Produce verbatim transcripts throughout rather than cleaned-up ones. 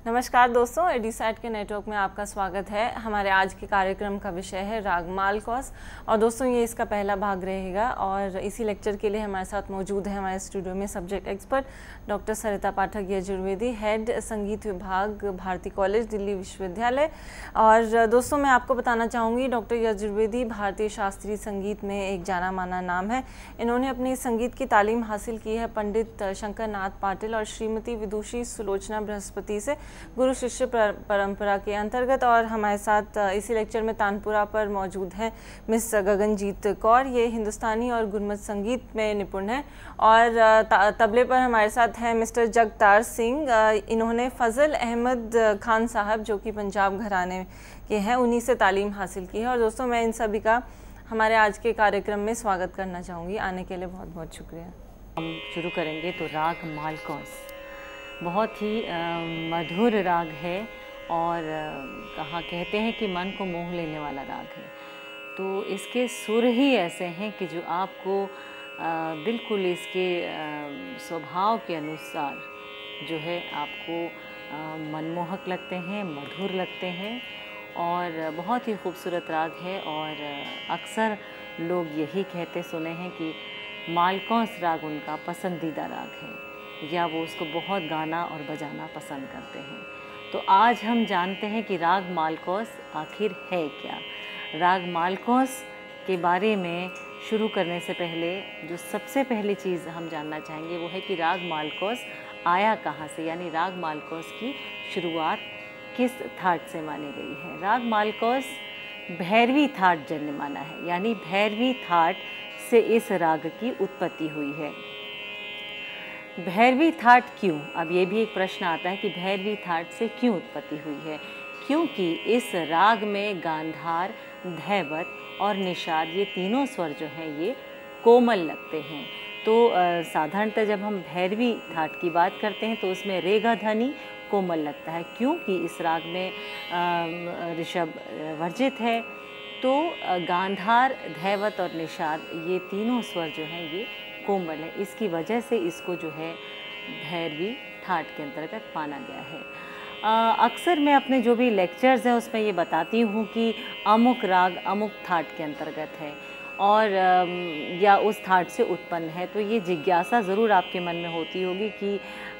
नमस्कार दोस्तों, एडीसैट के नेटवर्क में आपका स्वागत है। हमारे आज के कार्यक्रम का विषय है राग मालकोस और दोस्तों ये इसका पहला भाग रहेगा। और इसी लेक्चर के लिए हमारे साथ मौजूद है हमारे स्टूडियो में subject expert doctor Sarita Pathak Yajurvedi, head संगीत विभाग भारती कॉलेज दिल्ली विश्वविद्यालय। और दोस्तों मैं आपको बताना चाहूँगी डॉक्टर यजुर्वेदी भारतीय शास्त्रीय संगीत में एक जाना माना नाम है। इन्होंने अपनी संगीत की तालीम हासिल की है पंडित शंकर नाथ पाटिल और श्रीमती विदुषी सुलोचना बृहस्पति से गुरु शिष्य परंपरा के अंतर्गत। और हमारे साथ इसी लेक्चर में तानपुरा पर मौजूद है मिस गगनजीत कौर, ये हिंदुस्तानी और गुरमत संगीत में निपुण है। और तबले पर हमारे साथ हैं मिस्टर जगतार सिंह, इन्होंने फजल अहमद खान साहब जो कि पंजाब घराने के हैं, उन्हीं से तालीम हासिल की है। और दोस्तों मैं इन सभी का हमारे आज के कार्यक्रम में स्वागत करना चाहूँगी। आने के लिए बहुत बहुत शुक्रिया। हम शुरू करेंगे तो राग मालकोस बहुत ही मधुर राग है और कहा कहते हैं कि मन को मोह लेने वाला राग है। तो इसके सुर ही ऐसे हैं कि जो आपको आ, बिल्कुल इसके स्वभाव के अनुसार जो है आपको आ, मनमोहक लगते हैं, मधुर लगते हैं और बहुत ही खूबसूरत राग है। और अक्सर लोग यही कहते सुने हैं कि मालकोस राग उनका पसंदीदा राग है या वो उसको बहुत गाना और बजाना पसंद करते हैं। तो आज हम जानते हैं कि राग मालकोस आखिर है क्या। राग मालकोस के बारे में शुरू करने से पहले जो सबसे पहली चीज़ हम जानना चाहेंगे वो है कि राग मालकोस आया कहाँ से, यानी राग मालकोस की शुरुआत किस थाट से मानी गई है। राग मालकोस भैरवी थाट जन्य माना है, यानी भैरवी थाट से इस राग की उत्पत्ति हुई है। भैरवी थाट क्यों? अब ये भी एक प्रश्न आता है कि भैरवी थाट से क्यों उत्पत्ति हुई है। क्योंकि इस राग में गांधार, धैवत और निषाद ये तीनों स्वर जो हैं ये कोमल लगते हैं। तो साधारणतः जब हम भैरवी थाट की बात करते हैं तो उसमें रेगा ध्वनि कोमल लगता है, क्योंकि इस राग में ऋषभ वर्जित है। तो गांधार, धैवत और निषाद ये तीनों स्वर जो हैं ये कोमल है। इसकी वजह से इसको जो है भैरवी थाट के अंतर्गत माना गया है। अक्सर मैं अपने जो भी लेक्चर्स हैं उसमें ये बताती हूँ कि अमुक राग अमुक थाट के अंतर्गत है और या उस थाट से उत्पन्न है। तो ये जिज्ञासा ज़रूर आपके मन में होती होगी कि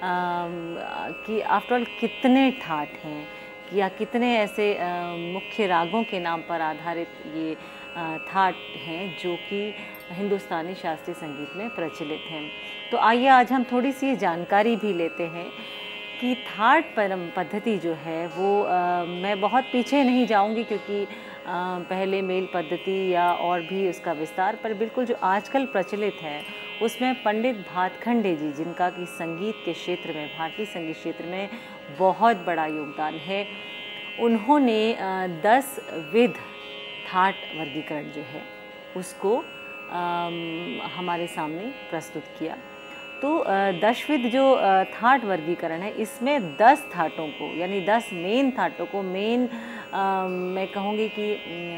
कि आफ्टर ऑल कितने थाट हैं या कितने ऐसे मुख्य रागों के नाम पर आधारित ये थाट हैं जो कि हिंदुस्तानी शास्त्रीय संगीत में प्रचलित हैं। तो आइए आज हम थोड़ी सी जानकारी भी लेते हैं कि थाट परम पद्धति जो है वो आ, मैं बहुत पीछे नहीं जाऊंगी क्योंकि आ, पहले मेल पद्धति या और भी उसका विस्तार, पर बिल्कुल जो आजकल प्रचलित है उसमें पंडित भातखंडे जी, जिनका कि संगीत के क्षेत्र में, भारतीय संगीत क्षेत्र में बहुत बड़ा योगदान है, उन्होंने आ, दस विध थाट वर्गीकरण जो है उसको आम, हमारे सामने प्रस्तुत किया। तो दशविध जो थाट वर्गीकरण है इसमें दस थाटों को, यानी दस मेन थाटों को, मेन मैं कहूँगी कि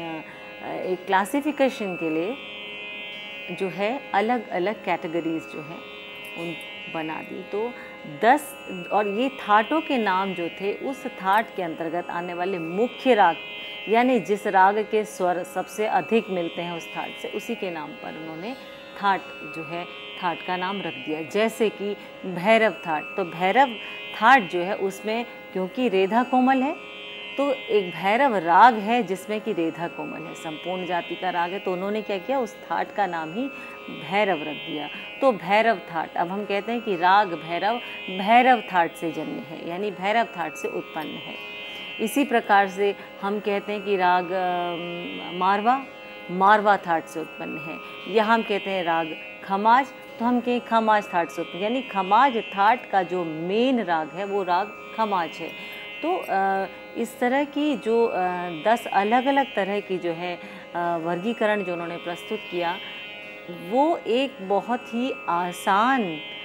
एक क्लासिफिकेशन के लिए जो है अलग अलग कैटेगरीज जो हैं उन बना दी। तो दस, और ये थाटों के नाम जो थे उस थाट के अंतर्गत आने वाले मुख्य राग, यानी जिस राग के स्वर सबसे अधिक मिलते हैं उस थाट से, उसी के नाम पर उन्होंने थाट जो है थाट का नाम रख दिया। जैसे कि भैरव थाट, तो भैरव थाट जो है उसमें क्योंकि रेधा कोमल है तो एक भैरव राग है जिसमें कि रेधा कोमल है, संपूर्ण जाति का राग है, तो उन्होंने क्या किया, उस थाट का नाम ही भैरव रख दिया। तो भैरव थाट, अब हम कहते हैं कि राग भैरव भैरव थाट से जन्य है, यानी भैरव थाट से उत्पन्न है। इसी प्रकार से हम कहते हैं कि राग मारवा मारवा थाट से उत्पन्न है, या हम कहते हैं राग खमाज, तो हम कहें खमाज थाट से उत्पन्न, यानी खमाज थाट का जो मेन राग है वो राग खमाज है। तो इस तरह की जो दस अलग अलग तरह की जो है वर्गीकरण जो उन्होंने प्रस्तुत किया वो एक बहुत ही आसान,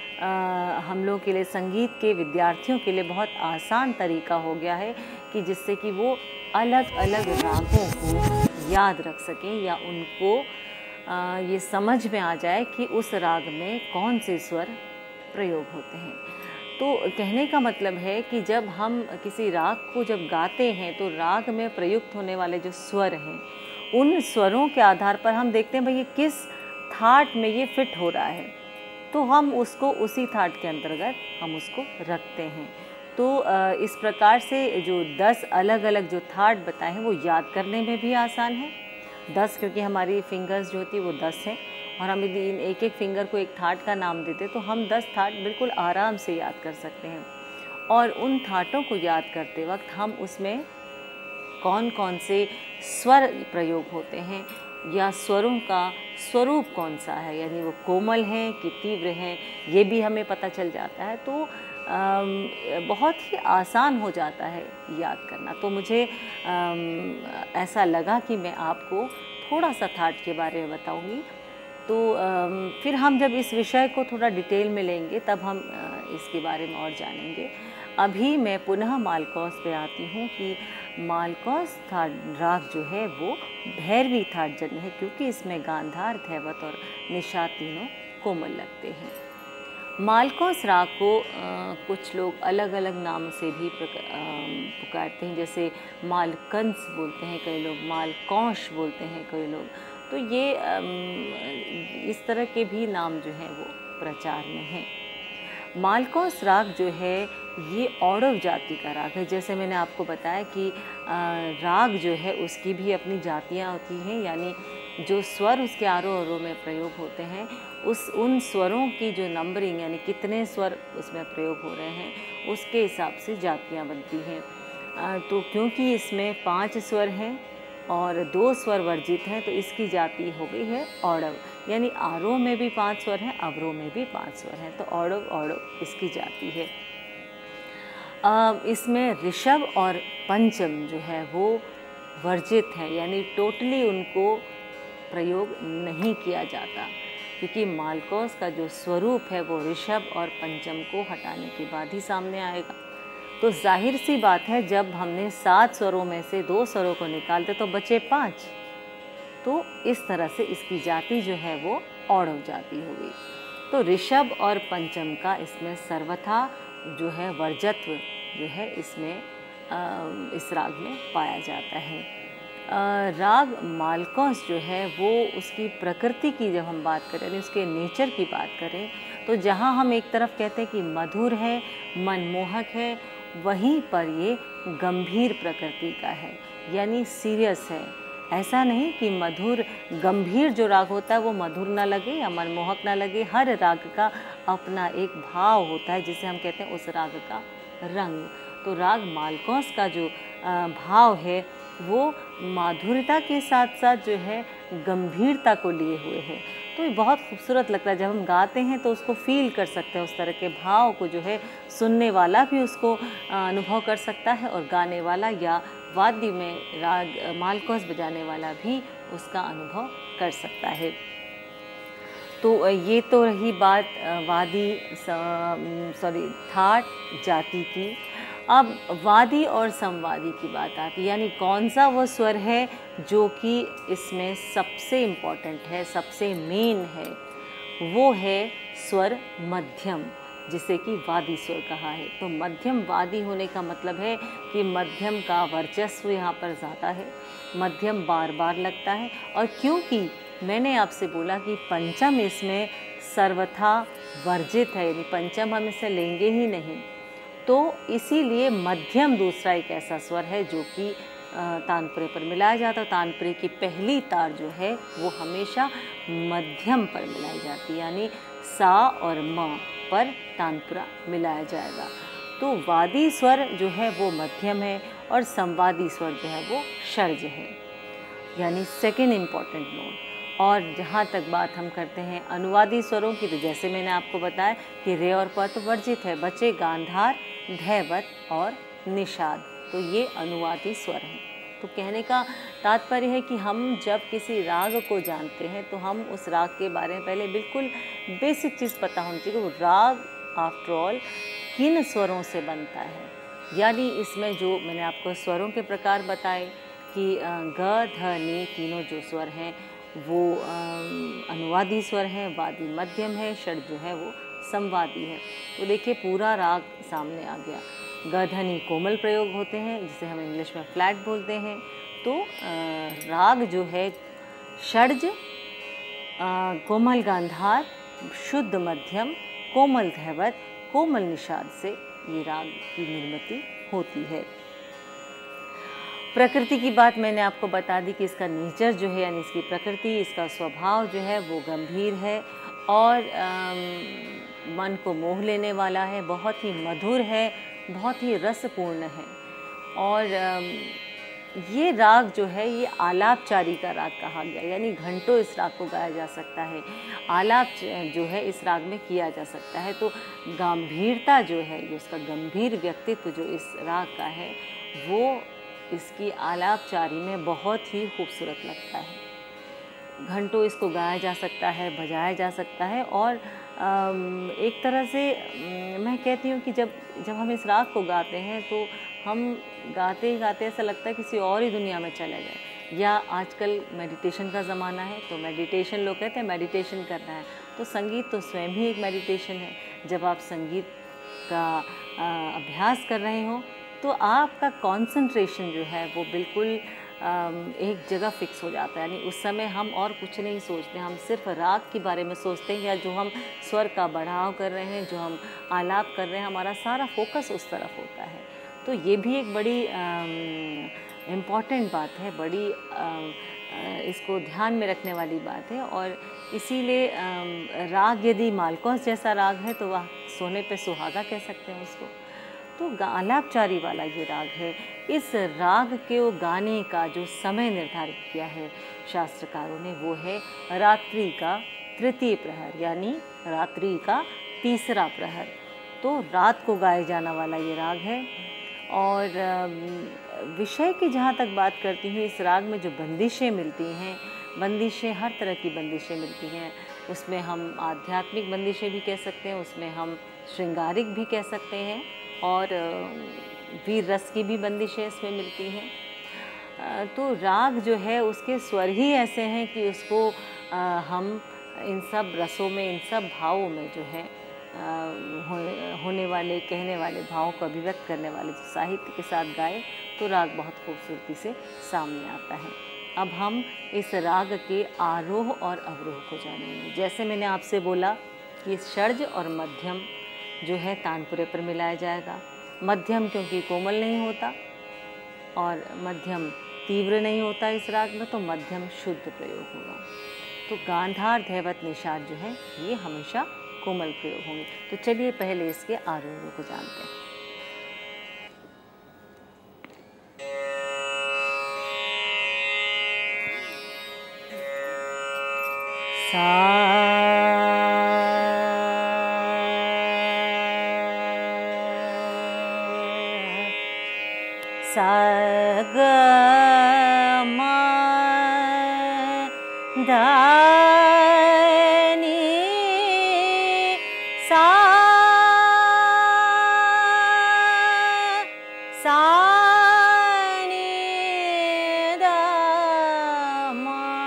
हम लोग के लिए, संगीत के विद्यार्थियों के लिए बहुत आसान तरीका हो गया है कि जिससे कि वो अलग अलग रागों को याद रख सकें या उनको ये समझ में आ जाए कि उस राग में कौन से स्वर प्रयोग होते हैं। तो कहने का मतलब है कि जब हम किसी राग को जब गाते हैं तो राग में प्रयुक्त होने वाले जो स्वर हैं, उन स्वरों के आधार पर हम देखते हैं भाई ये किस थाट में ये फिट हो रहा है, तो हम उसको उसी थाट के अंतर्गत हम उसको रखते हैं। तो इस प्रकार से जो दस अलग अलग जो थाट बताए हैं वो याद करने में भी आसान है। दस क्योंकि हमारी फिंगर्स जो होती है वो दस हैं, और हम यदि इन एक एक फिंगर को एक थाट का नाम देते तो हम दस थाट बिल्कुल आराम से याद कर सकते हैं। और उन थाटों को याद करते वक्त हम उसमें कौन कौन से स्वर प्रयोग होते हैं या स्वरों का स्वरूप कौन सा है, यानी वो कोमल हैं कि तीव्र हैं, ये भी हमें पता चल जाता है। तो आम, बहुत ही आसान हो जाता है याद करना। तो मुझे आम, ऐसा लगा कि मैं आपको थोड़ा सा थाट के बारे में बताऊंगी। तो आम, फिर हम जब इस विषय को थोड़ा डिटेल में लेंगे तब हम आ, इसके बारे में और जानेंगे। अभी मैं पुनः मालकौस पे आती हूँ कि मालकौस थाट राग जो है वो भैरवी थाट जन्य है, क्योंकि इसमें गांधार, धैवत और निषाद तीनों कोमल लगते हैं। मालकौस राग को आ, कुछ लोग अलग अलग नाम से भी पुकारते हैं, जैसे मालकंस बोलते हैं कई लोग, मालकौश बोलते हैं कई लोग। तो ये आ, इस तरह के भी नाम जो हैं वो प्रचार में हैं। मालकौस राग जो है ये औड़व जाति का राग है। जैसे मैंने आपको बताया कि राग जो है उसकी भी अपनी जातियाँ होती हैं, यानी जो स्वर उसके आरोह अवरोह में प्रयोग होते हैं उस उन स्वरों की जो नंबरिंग, यानी कितने स्वर उसमें प्रयोग हो रहे हैं उसके हिसाब से जातियाँ बनती हैं। तो क्योंकि इसमें पांच स्वर हैं और दो स्वर वर्जित हैं तो इसकी जाति हो गई है औड़व, यानी आरोह में भी पांच स्वर हैं, अवरोह में भी पांच स्वर हैं, तो औड़व औड़व इसकी जाति है। इसमें ऋषभ और पंचम जो है वो वर्जित है, यानी टोटली उनको प्रयोग नहीं किया जाता, क्योंकि मालकौस का जो स्वरूप है वो ऋषभ और पंचम को हटाने के बाद ही सामने आएगा। तो जाहिर सी बात है जब हमने सात स्वरों में से दो स्वरों को निकालते तो बचे पाँच, तो इस तरह से इसकी जाति जो है वो औड़व जाति हो गई। तो ऋषभ और पंचम का इसमें सर्वथा जो है वर्जत्व जो है इसमें इस राग में पाया जाता है। राग मालकौस जो है वो उसकी प्रकृति की जब हम बात करें, यानी उसके नेचर की बात करें, तो जहाँ हम एक तरफ कहते हैं कि मधुर है, मनमोहक है, वहीं पर ये गंभीर प्रकृति का है, यानी सीरियस है। ऐसा नहीं कि मधुर गंभीर जो राग होता है वो मधुर ना लगे या मनमोहक ना लगे। हर राग का अपना एक भाव होता है जिसे हम कहते हैं उस राग का रंग। तो राग मालकौस का जो भाव है वो माधुर्यता के साथ साथ जो है गंभीरता को लिए हुए है। तो ये बहुत खूबसूरत लगता है, जब हम गाते हैं तो उसको फील कर सकते हैं, उस तरह के भाव को जो है सुनने वाला भी उसको अनुभव कर सकता है और गाने वाला या वाद्य में राग मालकौस बजाने वाला भी उसका अनुभव कर सकता है। तो ये तो रही बात वादी सॉरी थाट जाति की। अब वादी और संवादी की बात आती है, यानी कौन सा वो स्वर है जो कि इसमें सबसे इम्पॉर्टेंट है, सबसे मेन है, वो है स्वर मध्यम, जिसे कि वादी स्वर कहा है। तो मध्यम वादी होने का मतलब है कि मध्यम का वर्चस्व यहाँ पर ज़्यादा है, मध्यम बार बार लगता है। और क्योंकि मैंने आपसे बोला कि पंचम इसमें सर्वथा वर्जित है, यानी पंचम हम इसे लेंगे ही नहीं, तो इसीलिए मध्यम दूसरा एक ऐसा स्वर है जो कि तानपुरे पर मिलाया जाता है। तानपुरे की पहली तार जो है वो हमेशा मध्यम पर मिलाई जाती है, यानी सा और म पर तानपुरा मिलाया जाएगा। तो वादी स्वर जो है वो मध्यम है और संवादी स्वर जो है वो षड्ज है, यानी सेकेंड इम्पॉर्टेंट नोट। और जहाँ तक बात हम करते हैं अनुवादी स्वरों की, तो जैसे मैंने आपको बताया कि रे और प तो वर्जित है, बचे गांधार, धैवत और निषाद, तो ये अनुवादी स्वर हैं। तो कहने का तात्पर्य है कि हम जब किसी राग को जानते हैं तो हम उस राग के बारे में पहले बिल्कुल बेसिक चीज़ पता होनी चाहिए कि वो राग आफ्टर ऑल किन स्वरों से बनता है। यानी इसमें जो मैंने आपको स्वरों के प्रकार बताए कि ग, ध, नि तीनों जो स्वर हैं वो अनुवादी स्वर हैं, वादी मध्यम है, षड जो है वो संवादी है। तो देखिए पूरा राग सामने आ गया। ग ध्वनि कोमल प्रयोग होते हैं जिसे हम इंग्लिश में फ्लैट बोलते हैं। तो राग जो है षड्ज, कोमल गांधार, शुद्ध मध्यम, कोमल धैवत, कोमल निषाद से ये राग की निर्मिति होती है। प्रकृति की बात मैंने आपको बता दी कि इसका नेचर जो है यानी इसकी प्रकृति, इसका स्वभाव जो है वो गंभीर है और आम, मन को मोह लेने वाला है, बहुत ही मधुर है, बहुत ही रसपूर्ण है। और आम, ये राग जो है ये आलापचारी का राग कहा गया, यानी घंटों इस राग को गाया जा सकता है। आलाप जो है इस राग में किया जा सकता है। तो गंभीरता जो है, ये उसका गंभीर व्यक्तित्व जो इस राग का है वो इसकी आलापचारी में बहुत ही खूबसूरत लगता है। घंटों इसको गाया जा सकता है, बजाया जा सकता है। और एक तरह से मैं कहती हूँ कि जब जब हम इस राग को गाते हैं तो हम गाते ही गाते ऐसा लगता है किसी और ही दुनिया में चले गए। या आजकल मेडिटेशन का ज़माना है तो मेडिटेशन, लोग कहते हैं मेडिटेशन करना है, तो संगीत तो स्वयं ही एक मेडिटेशन है। जब आप संगीत का अभ्यास कर रहे हो तो आपका कंसंट्रेशन जो है वो बिल्कुल एक जगह फिक्स हो जाता है, यानी उस समय हम और कुछ नहीं सोचते, हम सिर्फ राग के बारे में सोचते हैं या जो हम स्वर का बढ़ाव कर रहे हैं, जो हम आलाप कर रहे हैं, हमारा सारा फोकस उस तरफ होता है। तो ये भी एक बड़ी इम्पॉर्टेंट बात है, बड़ी आ, आ, इसको ध्यान में रखने वाली बात है। और इसीलिए राग यदि मालकोस जैसा राग है तो वह सोने पे सुहागा कह सकते हैं उसको। तो आलापचारी वाला ये राग है। इस राग के वो गाने का जो समय निर्धारित किया है शास्त्रकारों ने वो है रात्रि का तृतीय प्रहर, यानी रात्रि का तीसरा प्रहर। तो रात को गाए जाना वाला ये राग है। और विषय की जहाँ तक बात करती हूँ, इस राग में जो बंदिशें मिलती हैं, बंदिशें हर तरह की बंदिशें मिलती हैं। उसमें हम आध्यात्मिक बंदिशें भी कह सकते हैं, उसमें हम श्रृंगारिक भी कह सकते हैं, और वीर रस की भी बंदिशें इसमें मिलती हैं। तो राग जो है उसके स्वर ही ऐसे हैं कि उसको हम इन सब रसों में, इन सब भावों में जो है होने वाले, कहने वाले भावों को अभिव्यक्त करने वाले जो साहित्य के साथ गाए तो राग बहुत खूबसूरती से सामने आता है। अब हम इस राग के आरोह और अवरोह को जानेंगे। जैसे मैंने आपसे बोला कि षड्ज और मध्यम जो है तानपुरे पर मिलाया जाएगा। मध्यम क्योंकि कोमल नहीं होता और मध्यम तीव्र नहीं होता इस राग में, तो मध्यम शुद्ध प्रयोग होगा। तो गांधार, धैवत, निषाद जो है ये हमेशा कोमल प्रयोग होंगे। तो चलिए पहले इसके आरोहों को जानते हैं। सा सा ग म ध नि सा सा नि ध म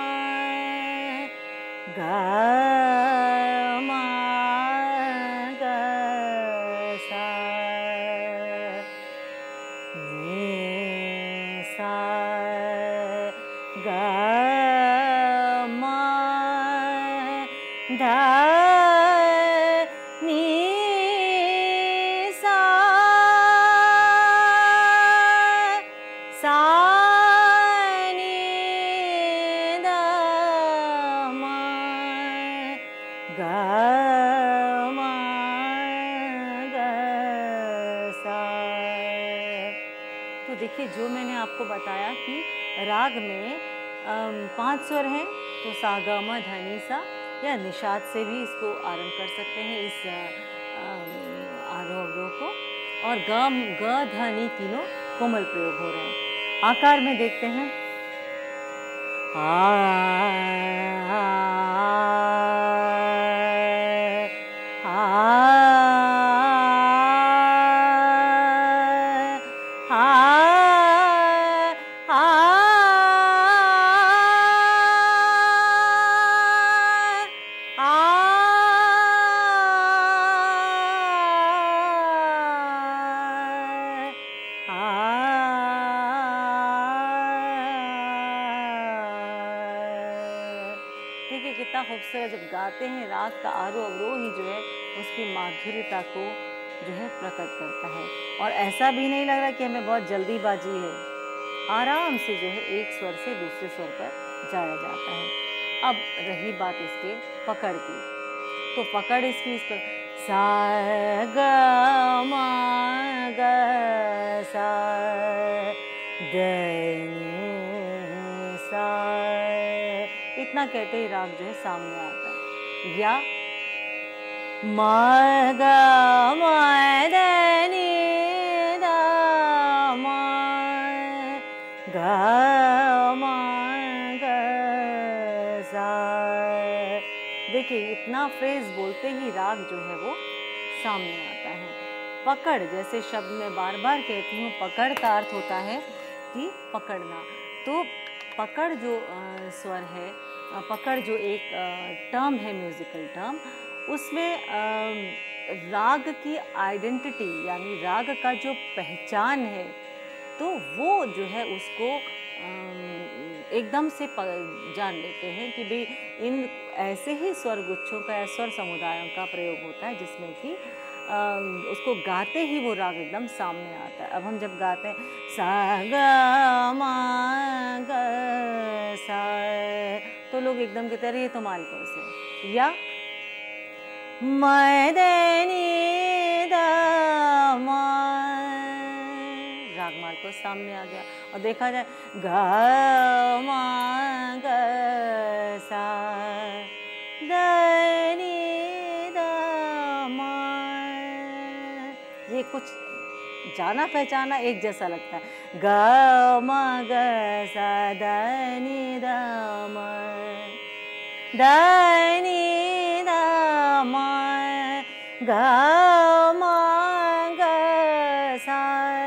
ग म ग सा नि सा ग म ध नि सा सा नि ध म ग म ग सा। तो देखिए जो मैंने आपको बताया कि राग में पांच स्वर हैं, तो सा ग म ध नि सा या निषाद से भी इसको आरंभ कर सकते हैं, इस आरोह अवरोह को। और ग ग ध नि तीनों कोमल प्रयोग हो रहे हैं। आकार में देखते हैं, आ आ देखिए कितना खूबसूरत, जब गाते हैं राग का आरोह अवरोह ही जो है उसकी माधुर्यता को जो है प्रकट करता है। और ऐसा भी नहीं लग रहा कि हमें बहुत जल्दीबाजी है, आराम से जो है एक स्वर से दूसरे स्वर पर जाया जाता है। अब रही बात इसके पकड़ की, तो पकड़ इसकी इस पर सा ग म ग सा द नि सा, इतना कहते ही राग जो है सामने आता है। या म ग म द नि द म ग म ग सा। देखिए इतना फ्रेज बोलते ही राग जो है वो सामने आता है। पकड़ जैसे शब्द में बार बार कहती हूँ, पकड़ का अर्थ होता है कि पकड़ना। तो पकड़ जो आ, स्वर है, आ, पकड़ जो एक टर्म है, म्यूजिकल टर्म, उसमें आ, राग की आइडेंटिटी यानी राग का जो पहचान है, तो वो जो है उसको एकदम से जान लेते हैं कि भाई इन ऐसे ही स्वर गुच्छों का या स्वर समुदायों का प्रयोग होता है जिसमें कि उसको गाते ही वो राग एकदम सामने आता है। अब हम जब गाते हैं सा ग म ग सा, तो लोग एकदम कहते हैं ये तो मालकोस है। या म द नि द म, राग मालकोस सामने आ गया। और देखा जाए ग म ग सा द नि द म, ये कुछ जाना पहचाना एक जैसा लगता है। ग म ग सा द नि द म द नि द म ग म ग सा,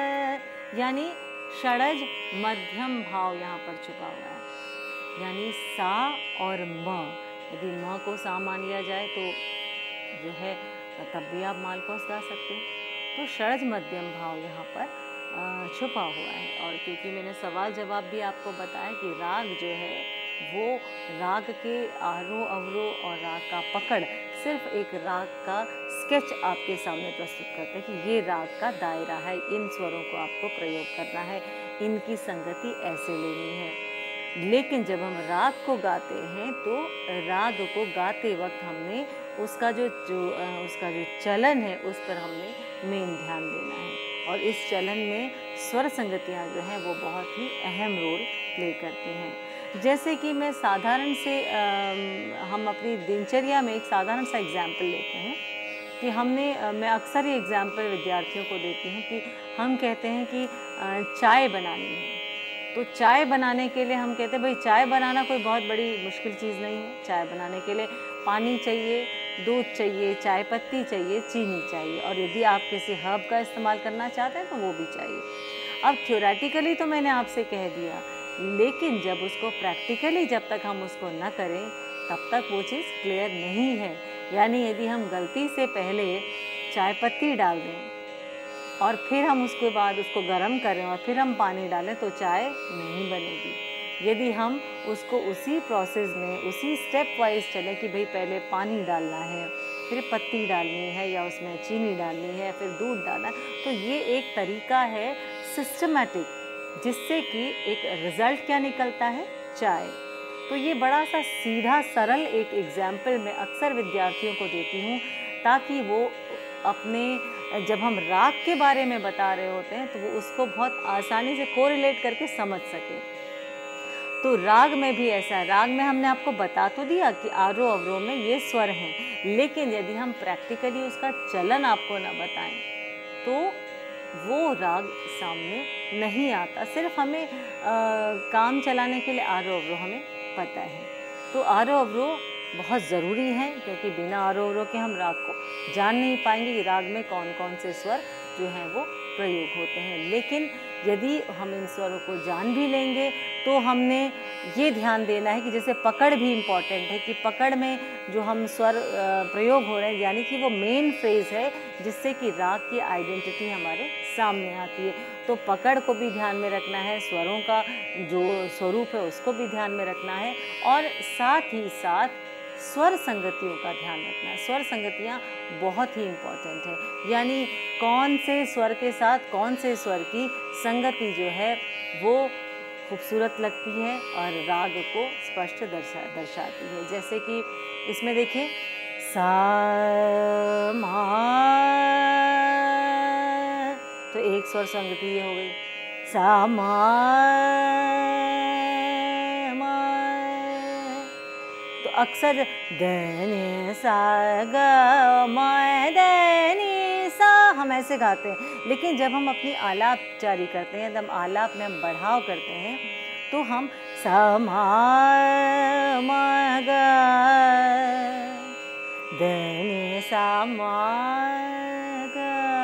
यानी षडज मध्यम भाव यहाँ पर छुपा हुआ है। यानी सा और म, यदि म को सा मान लिया जाए तो जो है तब भी आप मालकोस गा सकते हो। तो षडज मध्यम भाव यहाँ पर छुपा हुआ है। और क्योंकि मैंने सवाल जवाब भी आपको बताया कि राग जो है वो राग के आरोह अवरोह और राग का पकड़ सिर्फ एक राग का स्केच आपके सामने प्रस्तुत करते हैं कि ये राग का दायरा है, इन स्वरों को आपको प्रयोग करना है, इनकी संगति ऐसे लेनी है। लेकिन जब हम राग को गाते हैं तो राग को गाते वक्त हमने उसका जो जो उसका जो चलन है उस पर हमने मेन ध्यान देना है। और इस चलन में स्वर संगतियाँ जो हैं वो बहुत ही अहम रोल प्ले करती हैं। जैसे कि मैं साधारण से आ, हम अपनी दिनचर्या में एक साधारण सा एग्जाम्पल लेते हैं कि हमने आ, मैं अक्सर ये एग्जाम्पल विद्यार्थियों को देती हूँ कि हम कहते हैं कि आ, चाय बनानी है। तो चाय बनाने के लिए हम कहते हैं भाई चाय बनाना कोई बहुत बड़ी मुश्किल चीज़ नहीं है। चाय बनाने के लिए पानी चाहिए, दूध चाहिए, चाय पत्ती चाहिए, चीनी चाहिए, और यदि आप किसी हर्ब का इस्तेमाल करना चाहते हैं तो वो भी चाहिए। अब थ्योरेटिकली तो मैंने आपसे कह दिया, लेकिन जब उसको प्रैक्टिकली जब तक हम उसको न करें तब तक वो चीज़ क्लियर नहीं है। यानी यदि हम गलती से पहले चाय पत्ती डाल दें और फिर हम उसके बाद उसको गर्म करें और फिर हम पानी डालें तो चाय नहीं बनेगी। यदि हम उसको उसी प्रोसेस में उसी स्टेप वाइज चलें कि भाई पहले पानी डालना है, फिर पत्ती डालनी है या उसमें चीनी डालनी है, फिर दूध डालना है, तो ये एक तरीका है सिस्टमैटिक, जिससे कि एक रिज़ल्ट क्या निकलता है, चाय। तो ये बड़ा सा सीधा सरल एक एग्जाम्पल मैं अक्सर विद्यार्थियों को देती हूँ ताकि वो अपने जब हम राग के बारे में बता रहे होते हैं तो वो उसको बहुत आसानी से कोरिलेट करके समझ सके। तो राग में भी ऐसा है, राग में हमने आपको बता तो दिया कि आरोह अवरोह में ये स्वर हैं, लेकिन यदि हम प्रैक्टिकली उसका चलन आपको ना बताएं तो वो राग सामने नहीं आता। सिर्फ हमें आ, काम चलाने के लिए आरोह अवरोह हमें पता है। तो आरोह अवरोह बहुत ज़रूरी है, क्योंकि बिना आरोह अवरोह के हम राग को जान नहीं पाएंगे कि राग में कौन कौन से स्वर जो हैं वो प्रयोग होते हैं। लेकिन यदि हम इन स्वरों को जान भी लेंगे तो हमने ये ध्यान देना है कि जैसे पकड़ भी इम्पॉर्टेंट है कि पकड़ में जो हम स्वर प्रयोग हो रहे हैं यानी कि वो मेन फ्रेज़ है जिससे कि राग की आइडेंटिटी हमारे सामने आती है। तो पकड़ को भी ध्यान में रखना है, स्वरों का जो स्वरूप है उसको भी ध्यान में रखना है, और साथ ही साथ स्वर संगतियों का ध्यान रखना। स्वर संगतियाँ बहुत ही इम्पॉर्टेंट है, यानी कौन से स्वर के साथ कौन से स्वर की संगति जो है वो खूबसूरत लगती है और राग को स्पष्ट दर्शा दर्शाती है। जैसे कि इसमें देखिए सा मा, तो एक स्वर संगति ये हो गई, सा मा मा, तो अक्सर धनी सा ग मा धनी सा हम ऐसे गाते हैं, लेकिन जब हम अपनी आलाप जारी करते हैं, जब आलाप में हम बढ़ाव करते हैं तो हम सा मा मा ग धनी सा मा ग,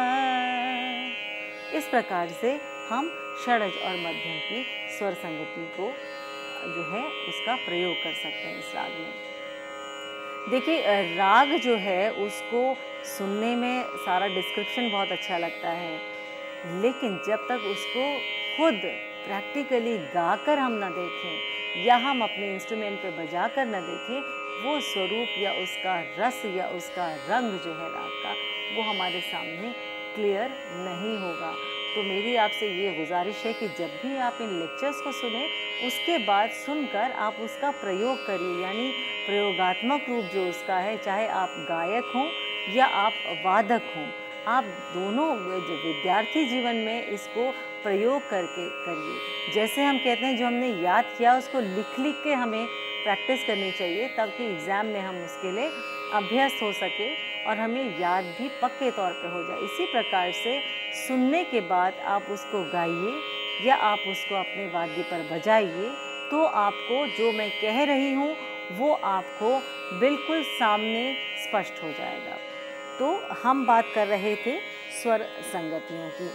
इस प्रकार से हम षड्ज और मध्यम की स्वर संगति को जो है उसका प्रयोग कर सकते हैं इस राग में। देखिए राग जो है उसको सुनने में सारा डिस्क्रिप्शन बहुत अच्छा लगता है, लेकिन जब तक उसको खुद प्रैक्टिकली गाकर हम ना देखें या हम अपने इंस्ट्रूमेंट पे बजा कर ना देखें, वो स्वरूप या उसका रस या उसका रंग जो है राग का वो हमारे सामने क्लियर नहीं होगा। तो मेरी आपसे ये गुजारिश है कि जब भी आप इन लेक्चर्स को सुने उसके बाद सुनकर आप उसका प्रयोग करिए, यानी प्रयोगात्मक रूप जो उसका है, चाहे आप गायक हों या आप वादक हों, आप दोनों जो विद्यार्थी जीवन में इसको प्रयोग करके करिए। जैसे हम कहते हैं जो हमने याद किया उसको लिख लिख के हमें प्रैक्टिस करनी चाहिए, ताकि एग्ज़ाम में हम उसके लिए अभ्यस्त हो सके और हमें याद भी पक्के तौर पे हो जाए। इसी प्रकार से सुनने के बाद आप उसको गाइए या आप उसको अपने वाद्य पर बजाइए, तो आपको जो मैं कह रही हूँ वो आपको बिल्कुल सामने स्पष्ट हो जाएगा। तो हम बात कर रहे थे स्वर संगतियों की।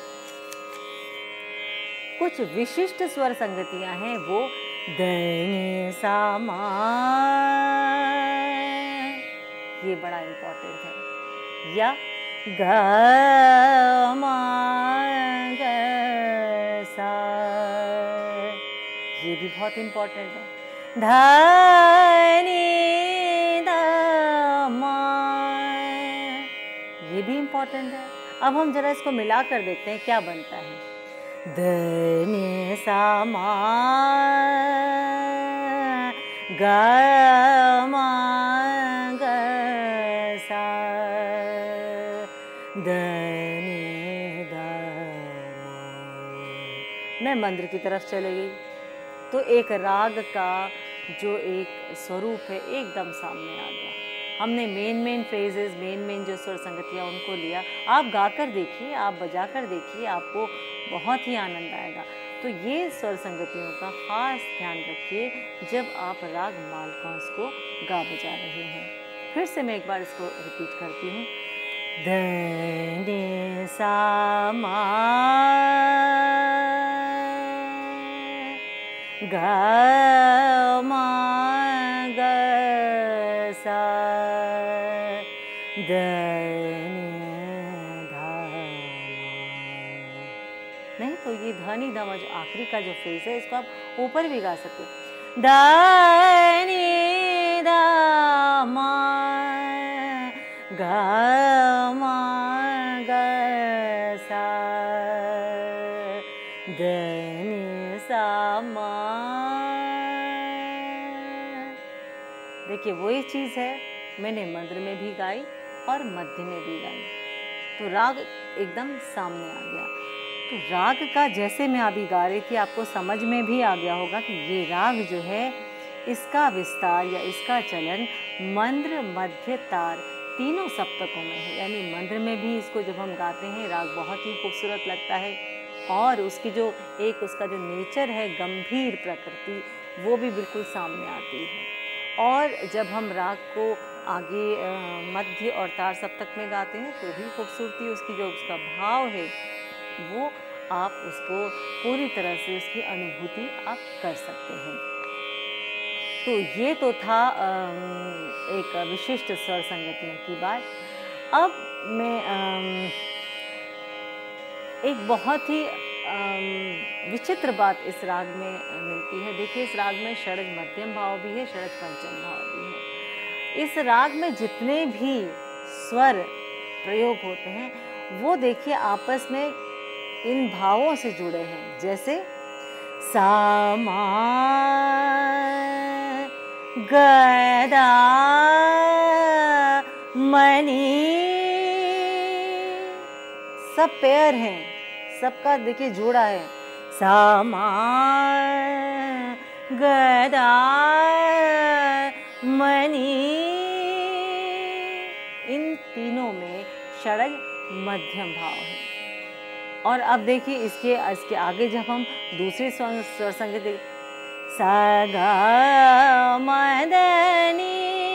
कुछ विशिष्ट स्वर संगतियाँ हैं, वो धनी सा मा, ये बड़ा इम्पोर्टेंट है, या ग मा ग सा, ये भी बहुत इम्पोर्टेंट है, धनी ध मा, ये भी इम्पोर्टेंट है। अब हम जरा इसको मिला कर देखते हैं क्या बनता है। धनी सा मा ग मा ग सा, धनी ध मा। मैं मंद्र की तरफ चले गई तो एक राग का जो एक स्वरूप है एकदम सामने आ गया। हमने main main phrases, main main जो स्वर संगतियाँ उनको लिया। आप गाकर देखिए, आप बजा कर देखिए, आपको बहुत ही आनंद आएगा। तो ये स्वर संगतियों का ख़ास ध्यान रखिए जब आप राग मालकौंस को गा बजा रहे हैं। फिर से मैं एक बार इसको रिपीट करती हूँ। धनी सा मा ग मा ग सा, धनी ध मा। नहीं तो ये धनी धमा जो आखिरी का जो फ्रेज है इसको आप ऊपर भी गा सकते हो। धनी ध मा ग मा ग सा, धनी सा मा। देखिए वही चीज़ है मैंने मंद्र में भी गाई और मध्य में भी गाई, तो राग एकदम सामने आ गया। तो राग का जैसे मैं अभी गा रही थी आपको समझ में भी आ गया होगा कि ये राग जो है इसका विस्तार या इसका चलन मंद्र मध्य तार तीनों सप्तकों में है। यानी मंद्र में भी इसको जब हम गाते हैं राग बहुत ही खूबसूरत लगता है, और उसकी जो एक उसका जो नेचर है गंभीर प्रकृति वो भी बिल्कुल सामने आती है। और जब हम राग को आगे मध्य और तार सप्तक में गाते हैं तो भी खूबसूरती उसकी जो उसका भाव है वो आप उसको पूरी तरह से उसकी अनुभूति आप कर सकते हैं। तो ये तो था एक विशिष्ट स्वर संगतियों की बात। अब मैं एक बहुत ही विचित्र बात इस राग में मिलती है। देखिए इस राग में षड्ज मध्यम भाव भी है, षड्ज पंचम भाव भी है। इस राग में जितने भी स्वर प्रयोग होते हैं वो देखिए आपस में इन भावों से जुड़े हैं, जैसे सा मा गदा मणि, सब पेयर हैं, सबका देखिए जोड़ा है। सा मा गदा मणि, इन तीनों में षड्ज मध्यम भाव है। और अब देखिए इसके इसके आगे जब हम दूसरी स्वर स्वर संगति सा गा मदनी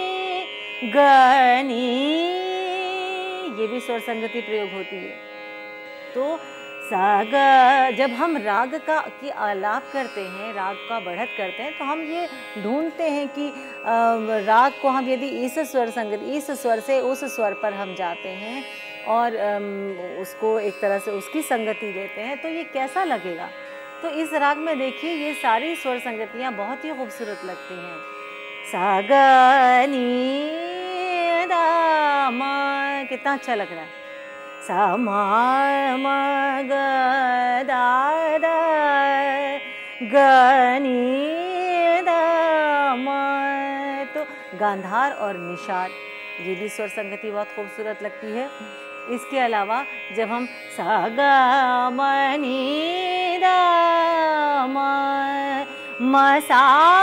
गनी, ये भी स्वर संगति प्रयोग होती है। तो सा गा, जब हम राग का की आलाप करते हैं, राग का बढ़त करते हैं, तो हम ये ढूंढते हैं कि राग को हम यदि इस स्वर संगति, इस स्वर से उस स्वर पर हम जाते हैं और उसको एक तरह से उसकी संगति लेते हैं तो ये कैसा लगेगा। तो इस राग में देखिए ये सारी स्वर संगतियाँ बहुत ही खूबसूरत लगती हैं। सा गा नी दा मा, कितना अच्छा लग रहा है। सा मा मा गा दा दा गा नी दा मा, तो गांधार और निषाद ये भी स्वर संगति बहुत खूबसूरत लगती है। इसके अलावा जब हम सा गा मा नी दा मा मा सा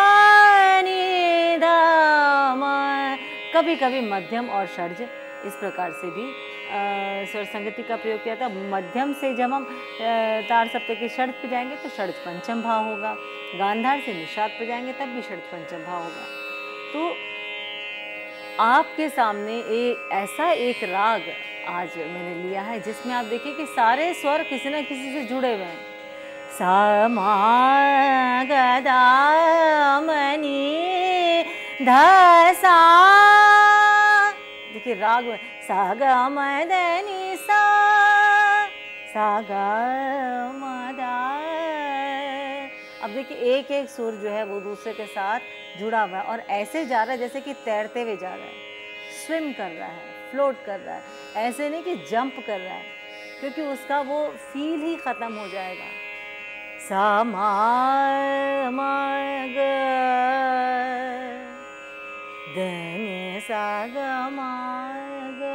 नी दा मा, कभी कभी मध्यम और षड्ज इस प्रकार से भी स्वर संगति का प्रयोग किया था। मध्यम से जब हम तार सप्तक के षड्ज पे जाएंगे तो षड्ज पंचम भाव होगा, गांधार से निषाद पे जाएंगे तब भी षड्ज पंचम भाव होगा। तो आपके सामने एक ऐसा एक राग आज मैंने लिया है जिसमें आप देखिए कि सारे स्वर किसी न किसी से जुड़े हुए हैं। सा मा गदा मणि धा सा, देखिए राग में सा गा मदनी सा, सा गा मदा। अब देखिए एक एक सुर जो है वो दूसरे के साथ जुड़ा हुआ है और ऐसे जा रहा है जैसे कि तैरते हुए जा रहा है, स्विम कर रहा है, फ्लोट कर रहा है, ऐसे नहीं कि जंप कर रहा है, क्योंकि उसका वो फील ही ख़त्म हो जाएगा। सा मा मा ग धनी सा ग मा ग।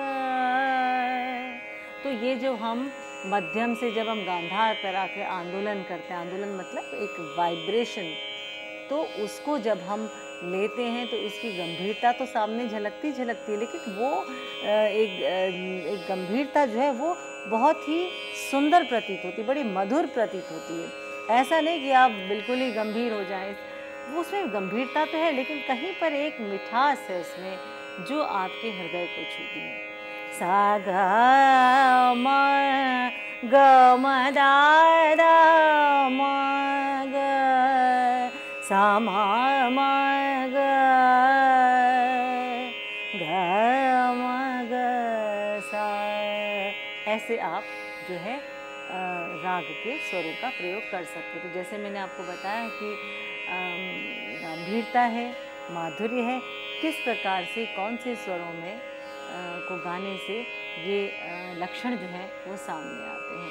तो ये जो हम मध्यम से जब हम गांधार पर आकर आंदोलन करते हैं, आंदोलन मतलब एक वाइब्रेशन, तो उसको जब हम लेते हैं तो इसकी गंभीरता तो सामने झलकती झलकती है, लेकिन वो एक एक गंभीरता जो है वो बहुत ही सुंदर प्रतीत होती है, बड़ी मधुर प्रतीत होती है। ऐसा नहीं कि आप बिल्कुल ही गंभीर हो जाएं, वो उसमें गंभीरता तो है लेकिन कहीं पर एक मिठास है उसमें जो आपके हृदय को छूती है। सा गा मा ग म दा दा मा ग, सा मा मा ग ग म ग सा, ऐसे आप जो है राग के स्वरों का प्रयोग कर सकते। तो जैसे मैंने आपको बताया कि गंभीरता है, माधुर्य है, किस प्रकार से कौन से स्वरों में आ, को गाने से ये लक्षण जो है वो सामने आते हैं।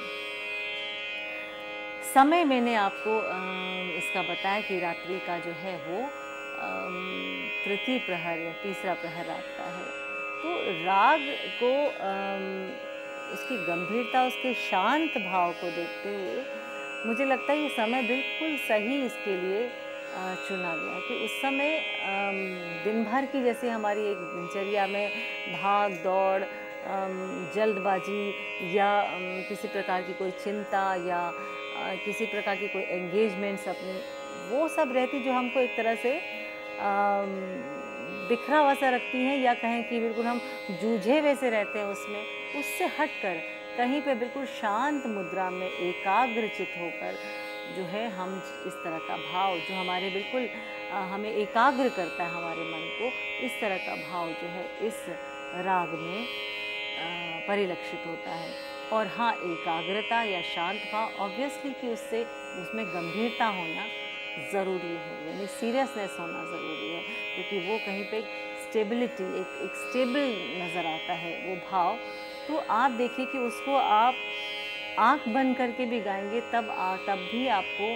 समय मैंने आपको आ, इसका बताया कि रात्रि का जो है वो तृतीय प्रहर या तीसरा प्रहर रात का है। तो राग को आ, उसकी गंभीरता, उसके शांत भाव को देखते हुए मुझे लगता है ये समय बिल्कुल सही इसके लिए चुना गया कि उस समय दिन भर की जैसे हमारी एक दिनचर्या में भाग दौड़, जल्दबाजी या किसी प्रकार की कोई चिंता या किसी प्रकार की कोई एंगेजमेंट्स अपनी वो सब रहती जो हमको एक तरह से बिखरा हुआ सा रखती हैं, या कहें कि बिल्कुल हम जूझे हुए से रहते हैं उसमें, उससे हटकर कहीं पे बिल्कुल शांत मुद्रा में एकाग्रचित होकर जो है हम इस तरह का भाव जो हमारे बिल्कुल आ, हमें एकाग्र करता है हमारे मन को, इस तरह का भाव जो है इस राग में आ, परिलक्षित होता है। और हाँ, एकाग्रता या शांत भाव ऑब्वियसली कि उससे उसमें गंभीरता होना ज़रूरी है, यानी सीरियसनेस होना ज़रूरी है, क्योंकि वो कहीं पे स्टेबिलिटी, एक एक स्टेबल नज़र आता है वो भाव, तो आप देखिए कि उसको आप आँख बंद करके भी गाएंगे तब आ, तब भी आपको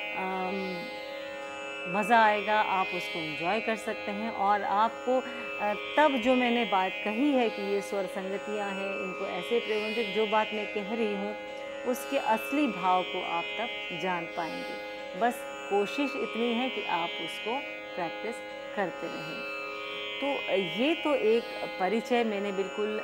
मज़ा आएगा, आप उसको एंजॉय कर सकते हैं। और आपको तब जो मैंने बात कही है कि ये स्वर संगतियाँ हैं, इनको ऐसे प्रयोग, जो बात मैं कह रही हूँ उसके असली भाव को आप तब जान पाएंगे। बस कोशिश इतनी है कि आप उसको प्रैक्टिस करते रहें। तो ये तो एक परिचय मैंने बिल्कुल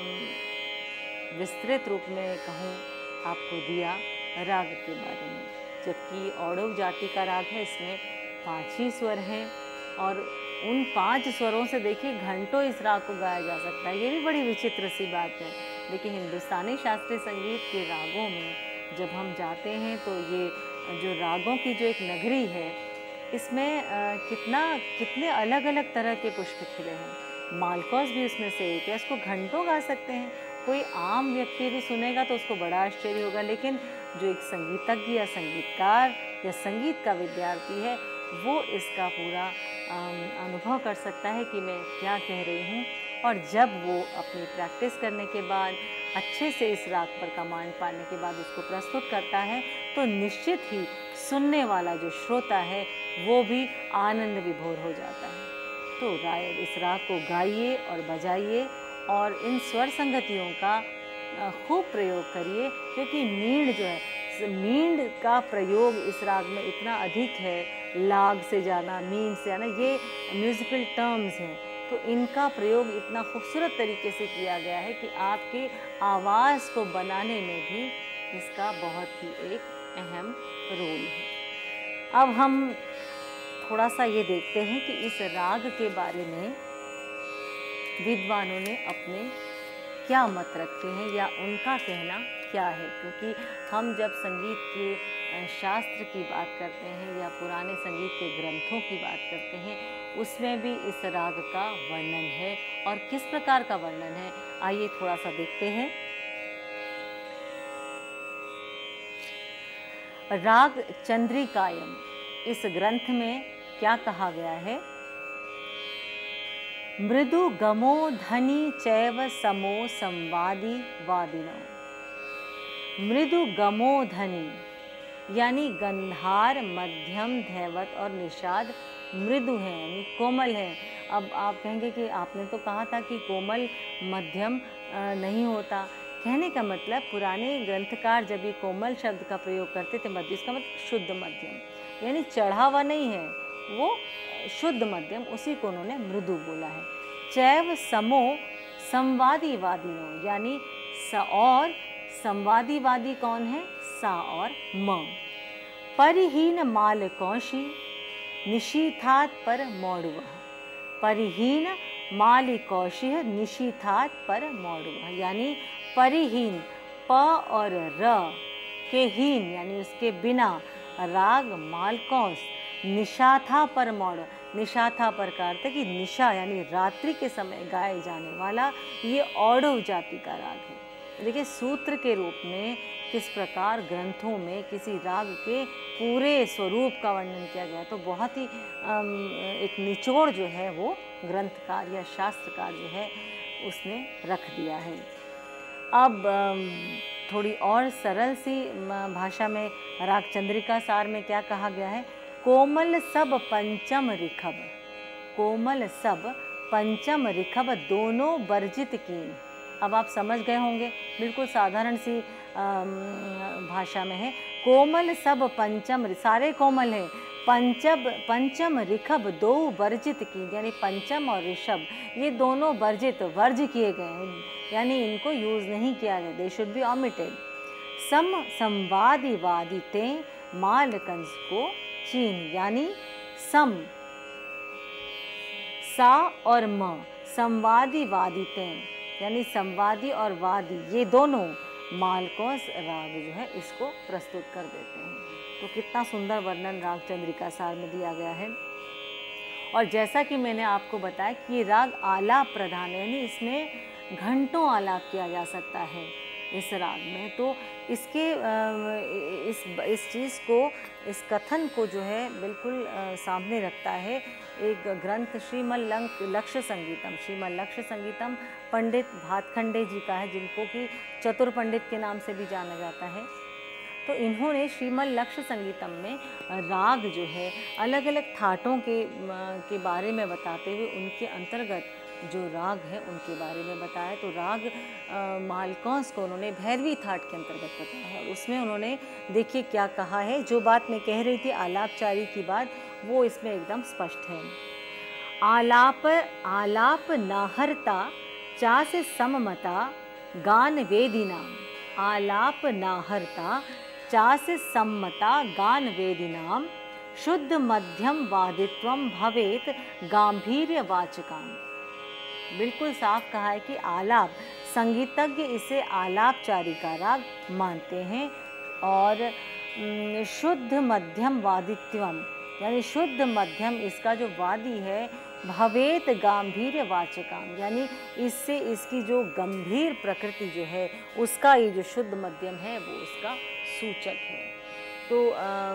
विस्तृत रूप में कहूँ आपको दिया राग के बारे में, जबकि औडव जाति का राग है, इसमें पाँच ही स्वर हैं और उन पांच स्वरों से देखिए घंटों इस राग को गाया जा सकता है। ये भी बड़ी विचित्र सी बात है। लेकिन हिंदुस्तानी शास्त्रीय संगीत के रागों में जब हम जाते हैं तो ये जो रागों की जो एक नगरी है, इसमें कितना कितने अलग अलग तरह के पुष्प खिले हैं। मालकोस भी उसमें से एक है, इसको घंटों गा सकते हैं। कोई आम व्यक्ति यदि सुनेगा तो उसको बड़ा आश्चर्य होगा, लेकिन जो एक संगीतज्ञ या संगीतकार या संगीत का विद्यार्थी है वो इसका पूरा अनुभव कर सकता है कि मैं क्या कह रही हूँ। और जब वो अपनी प्रैक्टिस करने के बाद अच्छे से इस राग पर कमांड पाने के बाद उसको प्रस्तुत करता है तो निश्चित ही सुनने वाला जो श्रोता है वो भी आनंद विभोर हो जाता है। तो राय इस राग को गाइए और बजाइए और इन स्वर संगतियों का खूब प्रयोग करिए, क्योंकि मींड जो है, मींड का प्रयोग इस राग में इतना अधिक है। लाग से जाना, मींड से आना, ये म्यूज़िकल टर्म्स हैं, तो इनका प्रयोग इतना खूबसूरत तरीके से किया गया है कि आपकी आवाज़ को बनाने में भी इसका बहुत ही एक अहम रोल है। अब हम थोड़ा सा ये देखते हैं कि इस राग के बारे में विद्वानों ने अपने क्या मत रखे हैं या उनका कहना क्या है, क्योंकि हम जब संगीत के शास्त्र की बात करते हैं या पुराने संगीत के ग्रंथों की बात करते हैं उसमें भी इस राग का वर्णन है। और किस प्रकार का वर्णन है, आइए थोड़ा सा देखते हैं। राग चंद्रिकायम, इस ग्रंथ में क्या कहा गया है? मृदु गमो धनी चैव समो संवादी वादिनो। मृदु गमो धनी यानी गंधार, मध्यम, धैवत और निषाद मृदु हैं यानी कोमल हैं। अब आप कहेंगे कि आपने तो कहा था कि कोमल मध्यम नहीं होता। कहने का मतलब पुराने ग्रंथकार जब ये कोमल शब्द का प्रयोग करते थे मध्य, इसका मतलब शुद्ध मध्यम, यानी चढ़ा हुआ नहीं है, वो शुद्ध मध्यम, उसी को उन्होंने मृदु बोला है। चैव समो संवादी वादिनो, यानी स और संवादी वादी कौन है? सा और म। परिहीन माल कौशी निशीथात पर मौड़ुवः। परिहीन माल कौशी निशीथात पर मौड़ुवः, यानी परिहीन प और र के हीन यानी उसके बिना राग मालकौस निशाथा पर मौड़, निशाथा पर का अर्थ है कि निशा यानी रात्रि के समय गाए जाने वाला ये औडव जाति का राग है। देखिए सूत्र के रूप में किस प्रकार ग्रंथों में किसी राग के पूरे स्वरूप का वर्णन किया गया, तो बहुत ही एक निचोड़ जो है वो ग्रंथकार या शास्त्रकार जो है उसने रख दिया है। अब थोड़ी और सरल सी भाषा में राग चंद्रिका सार में क्या कहा गया है? कोमल सब पंचम ऋखब, कोमल सब पंचम ऋखब दोनों वर्जित कीन। अब आप समझ गए होंगे, बिल्कुल साधारण सी भाषा में है। कोमल सब पंचम, सारे कोमल हैं, पंचम पंचम ऋखब दो वर्जित की, यानी पंचम और ऋषभ ये दोनों वर्जित वर्ज किए गए हैं, यानी इनको यूज़ नहीं किया गया, दे शुड बी ओमिटेड। सम संवादी वादिते माल कंस को चीन, यानी सम सा और म संवादी वादिते यानी संवादी और वादी ये दोनों मालकोस राग जो है इसको प्रस्तुत कर देते हैं। तो कितना सुंदर वर्णन राग चंद्रिका सार में दिया गया है। और जैसा कि मैंने आपको बताया कि ये राग आलाप प्रधान है, यानी इसमें घंटों आलाप किया जा सकता है इस राग में। तो इसके इस इस चीज़ को, इस कथन को जो है बिल्कुल सामने रखता है एक ग्रंथ श्रीमल लक्ष्य संगीतम। श्रीमल लक्ष्य संगीतम पंडित भातखंडे जी का है, जिनको कि चतुर पंडित के नाम से भी जाना जाता है। तो इन्होंने श्रीमल लक्ष्य संगीतम में राग जो है अलग अलग थाटों के के बारे में बताते हुए उनके अंतर्गत जो राग है उनके बारे में बताया। तो राग मालकौंस को उन्होंने भैरवी थाट के अंतर्गत बताया है। और उसमें उन्होंने देखिए क्या कहा है, जो बात मैं कह रही थी आलापचारी की बात, वो इसमें एकदम स्पष्ट है। आलाप आलाप नाहरता चा से सममता गान वेदिनाम। आलाप नाहरता चा से सम्मता गान वेदिनाम शुद्ध मध्यम वादित्वम भवेत गांभीर्य वाचकाम। बिल्कुल साफ कहा है कि आलाप, संगीतज्ञ इसे आलापचारी का राग मानते हैं। और शुद्ध मध्यम वादित्वम, यानी शुद्ध मध्यम इसका जो वादी है, भवेत गांभीर्य वाचकाम, यानी इससे इसकी जो गंभीर प्रकृति जो है उसका ये जो शुद्ध मध्यम है वो उसका सूचक है। तो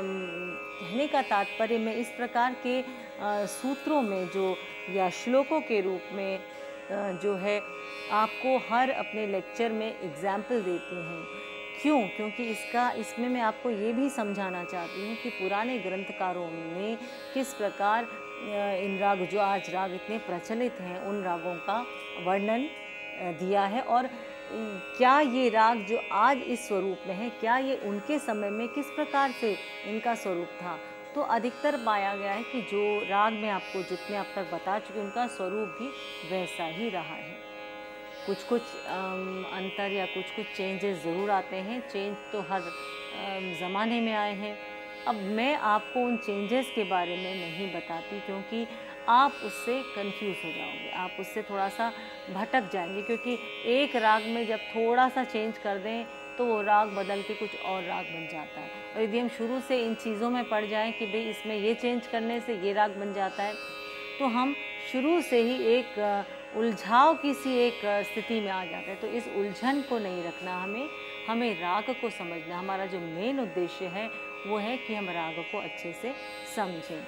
कहने का तात्पर्य मैं इस प्रकार के आ, सूत्रों में जो या श्लोकों के रूप में आ, जो है आपको हर अपने लेक्चर में एग्जाम्पल देती हूँ। क्यों? क्योंकि इसका इसमें मैं आपको ये भी समझाना चाहती हूँ कि पुराने ग्रंथकारों ने किस प्रकार इन राग, जो आज राग इतने प्रचलित हैं, उन रागों का वर्णन दिया है। और क्या ये राग जो आज इस स्वरूप में है, क्या ये उनके समय में किस प्रकार से इनका स्वरूप था। तो अधिकतर पाया गया है कि जो राग में आपको जितने अब तक बता चुके, उनका स्वरूप भी वैसा ही रहा है। कुछ कुछ अंतर या कुछ कुछ चेंजेस ज़रूर आते हैं। चेंज तो हर ज़माने में आए हैं। अब मैं आपको उन चेंजेस के बारे में नहीं बताती, क्योंकि आप उससे कंफ्यूज हो जाओगे, आप उससे थोड़ा सा भटक जाएंगे। क्योंकि एक राग में जब थोड़ा सा चेंज कर दें तो वो राग बदल के कुछ और राग बन जाता है। और यदि हम शुरू से इन चीज़ों में पड़ जाएं कि भाई इसमें ये चेंज करने से ये राग बन जाता है, तो हम शुरू से ही एक उलझाव की सी एक स्थिति में आ जाते हैं। तो इस उलझन को नहीं रखना, हमें हमें राग को समझना। हमारा जो मेन उद्देश्य है वो है कि हम राग को अच्छे से समझें।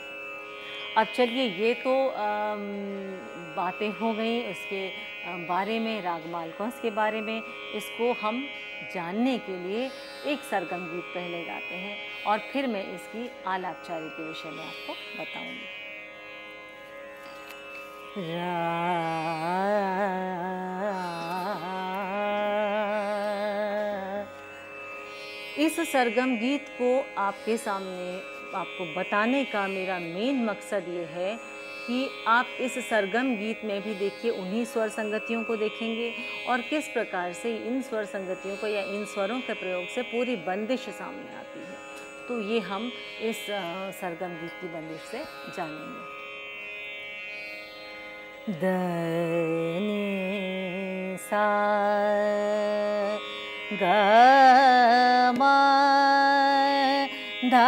अब चलिए, ये तो बातें हो गई उसके बारे में, राग मालकौंस के बारे में। इसको हम जानने के लिए एक सरगम गीत पहले गाते हैं और फिर मैं इसकी आलापचारी के विषय में आपको बताऊंगी। इस सरगम गीत को आपके सामने आपको बताने का मेरा मेन मकसद ये है कि आप इस सरगम गीत में भी देखिए उन्हीं स्वर संगतियों को देखेंगे और किस प्रकार से इन स्वर संगतियों को या इन स्वरों के प्रयोग से पूरी बंदिश सामने आती है। तो ये हम इस सरगम गीत की बंदिश से जानेंगे। द नि सा ग म ध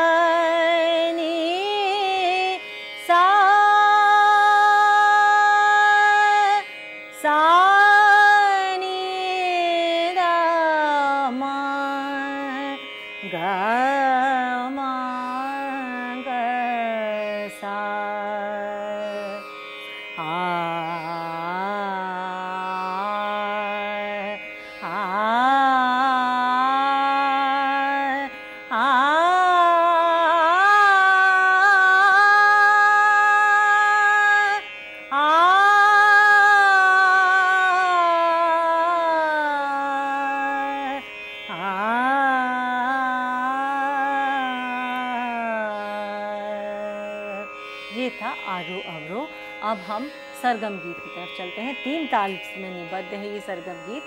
नि सा सा नि द म ग म ग सा ये था आरोह अवरोह। अब हम सरगम गीत की तरफ चलते हैं। तीन ताल में निबद्ध है ये सरगम गीत।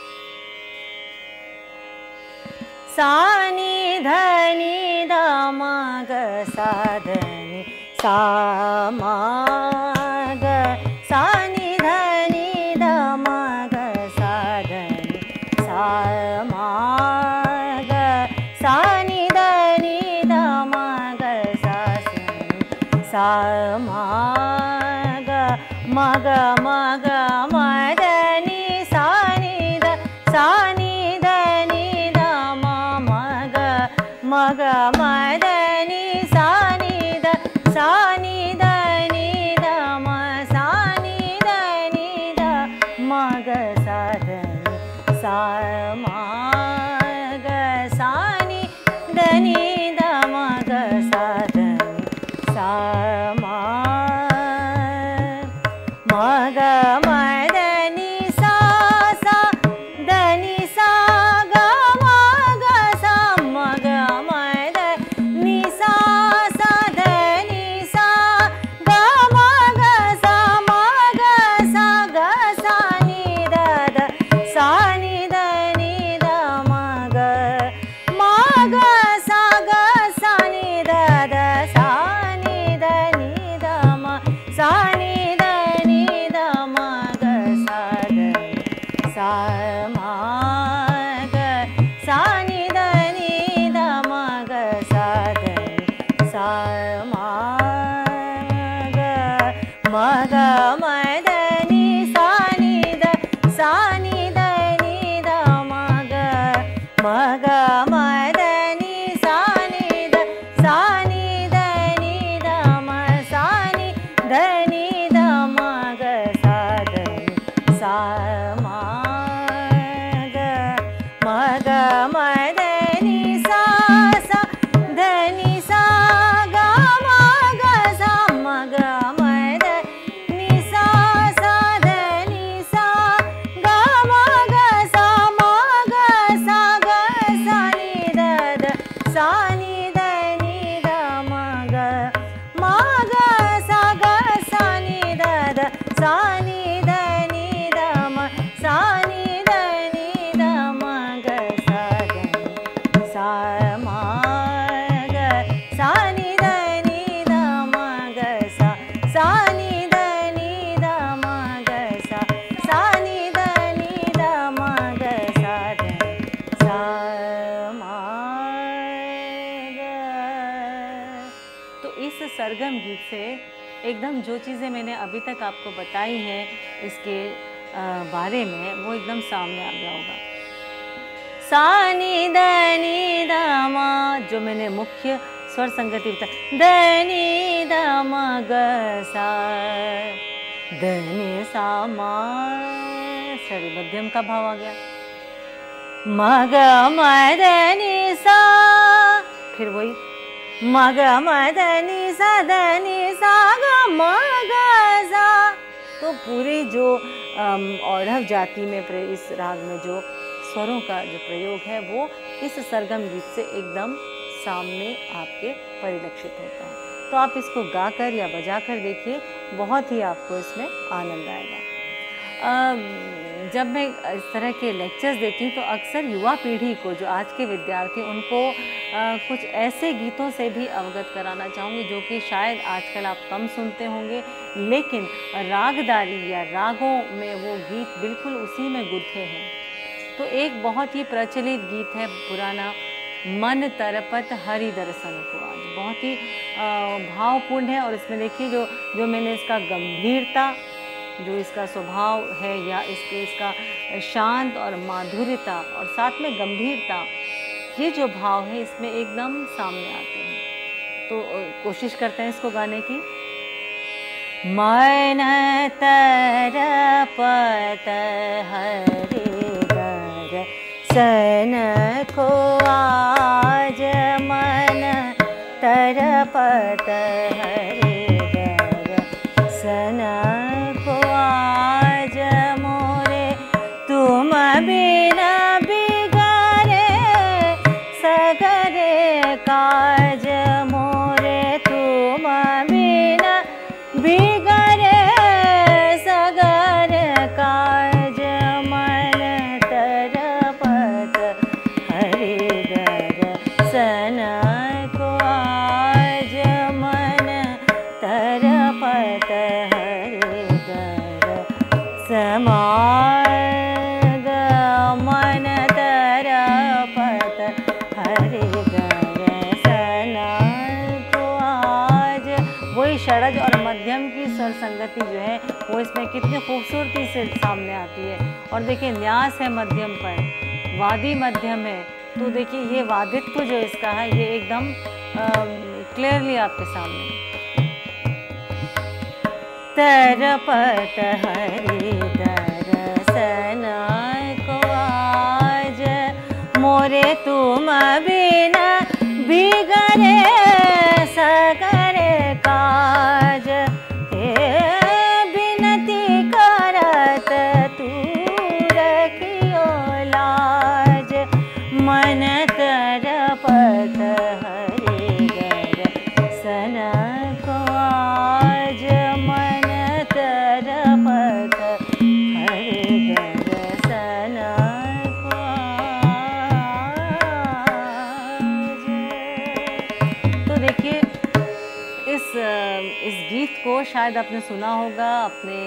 सा नि ध नि ध म ग सा ध नि सा म ग सा नि ध नि ध म ग सा ध नि सा म ग सा नि ध नि ध म ग सा सा म ग म ग म ग म ध नि सा नि ध सा नि ध नि ग म ध नि सा नि ध सा नि ध नि ध म सा नि ध नि ध म ग सा ध नि सा म ग सा नि ध नि ध म ग सा ध नि सा म म ग म ध नि सा सा ध नि सा ग म ग सा म ग म ध नि सा सा ध नि सा ग म ग सा म ग सा ग सा नि ध ध सा नि ध नि ध म ग म ग सा ग सा नि ध ध सा नि ध नि ध म सा नि ध नि ध म ग सा ध सा म ग सा नि ध नि ध म ग सा ध सा म ग म ग म ध नि सा नि ध सा नि ध नि ध म ग म ग म ध नि सा नि ध सा नि ध नि ध म सा नि ध नि ध म ग सा ध सा म ग म ग म ध नि सा सा ध नि सा ग म ग सा म ग म ध नि सा सा ध नि सा ग म ग सा म ग सा ग सा नि ध ध सा नि ध नि ध म ग म ग सा ग सा नि ध ध सा नि ध नि ध म सा नि ध नि ध म ग सा ध सा म ग सा नि ध नि ध म ग सा सा नि ध नि ध म ग सा सा नि ध नि ध म ग सा ध सा म ग। तो इस सरगम गीत से एकदम जो चीज़ें मैंने अभी तक आपको बताई हैं इसके अ, बारे में वो एकदम सामने आ गया होगा। सा नि ध नि ध म जो मैंने मुख्य स्वर संगति बता ध नि ध म ग सा ध नि सा म सॉरी मध्यम का भाव आ गया म ग म ध नि सा फिर वही म ग म ध नि सा ध नि सा ग म ग सा। तो पूरी जो औढ़व जाति में इस राग में जो स्वरों का जो प्रयोग है वो इस सरगम गीत से एकदम सामने आपके परिलक्षित होता है। तो आप इसको गाकर या बजाकर देखिए, बहुत ही आपको इसमें आनंद आएगा। जब मैं इस तरह के लेक्चर्स देती हूँ तो अक्सर युवा पीढ़ी को, जो आज के विद्यार्थी, उनको कुछ ऐसे गीतों से भी अवगत कराना चाहूँगी जो कि शायद आजकल आप कम सुनते होंगे, लेकिन रागदारी या रागों में वो गीत बिल्कुल उसी में गुथे हैं। तो एक बहुत ही प्रचलित गीत है पुराना, मन तरपत हरि दर्शन को, आज बहुत ही भावपूर्ण है। और इसमें देखिए जो जो मैंने इसका गंभीरता, जो इसका स्वभाव है या इसके इसका शांत और माधुर्यता और साथ में गंभीरता, ये जो भाव है इसमें एकदम सामने आते हैं। तो कोशिश करते हैं इसको गाने की। मन तरपत हरि दर्शन को, आज मन तरपत हरि दर्शन को, आज मोरे तुम बिना बिगड़े सगरे काज, मोरे तुम बिना बिगड़े सगर काज, मन तरपत हरि दर्शन को, आज मन तरपत हरि दर्शन मन तरपत हरि दर्शन को, आज। वही षडज और मध्यम की स्वर संगति जो है वो इसमें कितनी खूबसूरती से सामने आती है। और देखिए न्यास है मध्यम पर, वादी मध्यम है, तो देखिए ये वादित्व जो इसका है ये एकदम क्लियरली आपके सामने। तरपत हरि दर्शन को आज, मोरे तुम बिना बिगड़े सगरे काज, हे बिनती करत तू रखियो लाज, मन तरपत हरि दर्शन को आज, मन तरपत हरि दर्शन को आज। तो देखिए इस इस गीत को शायद आपने सुना होगा अपने